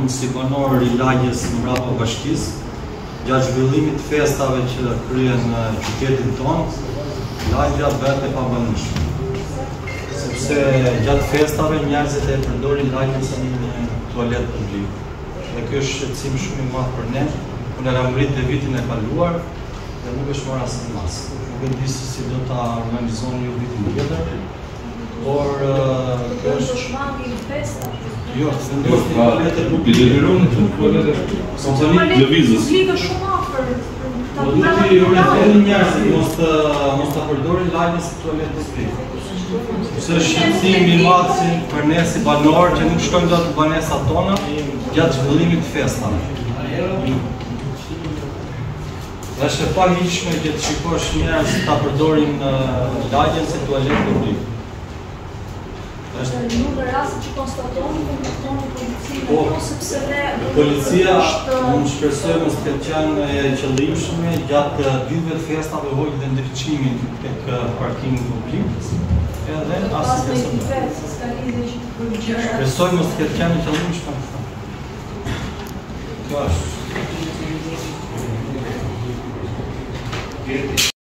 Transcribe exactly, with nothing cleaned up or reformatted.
unë si banor i lagjes mbrapa bashkisë, gjatë zhvillimit të festave që kryen në qytetin tonë, lagja bëhet e pabanishme. Sepse gjatë festave njerëzit e përdorin lagjen si një tualet publik. Dhe kjo është shqetësim shumë i madh për ne. Unë era mbrit dhe vitin e kaluar dhe nuk është marrë asnjë masë. Nuk e di se si do ta organizoni ju vitin tjetër. Por kjo është shmangi i festa. Jo, se ndosni tualete publike. Detyrohen të tualete Tualete publike shumë afër. Po duhet i orientojnë njerëzit mos të mos ta përdorin lagjen si tualet publike. Sepse është shqetësim i madh për ne si banor që nuk shkojmë dot në banesat tona gjatë zhvillimit të festave. Dhe është e paligjshme që të shikosh njerëz ta përdorin lagjen si tualet publike. Në numër raste që konstatoni, kontaktoni policinë, Po, sepse ne policia, unë shpresoj mos të qenë e qëllimshme gjatë ditëve të festave hoq dhe ndriçimin tek parkingi publik. Edhe as pas me festë, s'ka lidhje që të bëjë gjëra. Shpresoj mos të qenë e qëllimshme. Kjo është.